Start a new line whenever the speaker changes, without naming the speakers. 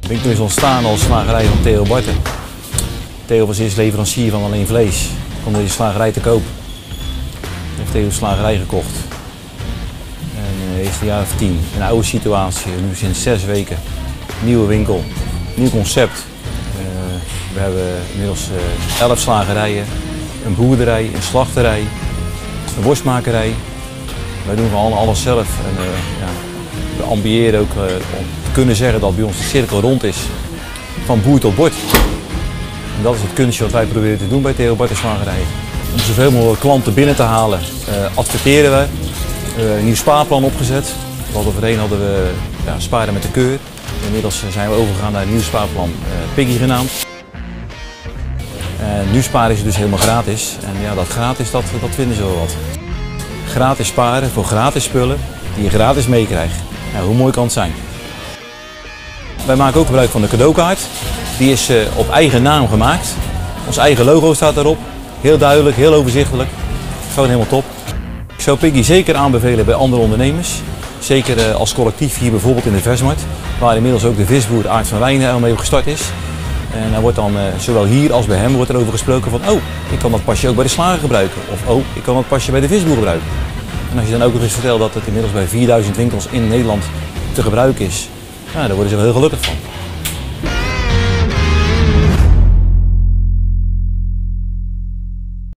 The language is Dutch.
winkel is ontstaan als slagerij van Theo Barten. Theo was eerst leverancier van alleen vlees. Kwam deze slagerij te koop. Heeft Theo de slagerij gekocht. En is een jaar of 10. Een oude situatie, nu sinds 6 weken. Nieuwe winkel, nieuw concept. We hebben inmiddels 11 slagerijen, een boerderij, een slachterij, een worstmakerij. Wij doen gewoon alles zelf. En, we ambiëren ook om te kunnen zeggen dat bij ons de cirkel rond is, van boer tot bord. En dat is het kunstje wat wij proberen te doen bij Theo Barten Slagerij. Om zoveel mogelijk klanten binnen te halen, adverteren we. Een nieuw spaarplan opgezet. Voorheen hadden we sparen met de keur. Inmiddels zijn we overgegaan naar een nieuw spaarplan, Piggy genaamd. En nu sparen ze dus helemaal gratis. En ja, dat gratis, dat vinden ze wel wat. Gratis sparen voor gratis spullen die je gratis meekrijgt. Nou, hoe mooi kan het zijn? Wij maken ook gebruik van de cadeaukaart. Die is op eigen naam gemaakt. Ons eigen logo staat daarop. Heel duidelijk, heel overzichtelijk. Gewoon helemaal top. Ik zou Piggy zeker aanbevelen bij andere ondernemers. Zeker als collectief hier bijvoorbeeld in de Versmarkt. Waar inmiddels ook de visboer Aart van Wijnen al mee gestart is. En daar wordt dan zowel hier als bij hem wordt er over gesproken van, oh, ik kan dat pasje ook bij de slager gebruiken. Of, oh, ik kan dat pasje bij de visboer gebruiken. En als je dan ook nog eens vertelt dat het inmiddels bij 4000 winkels in Nederland te gebruiken is, nou, daar worden ze wel heel gelukkig van.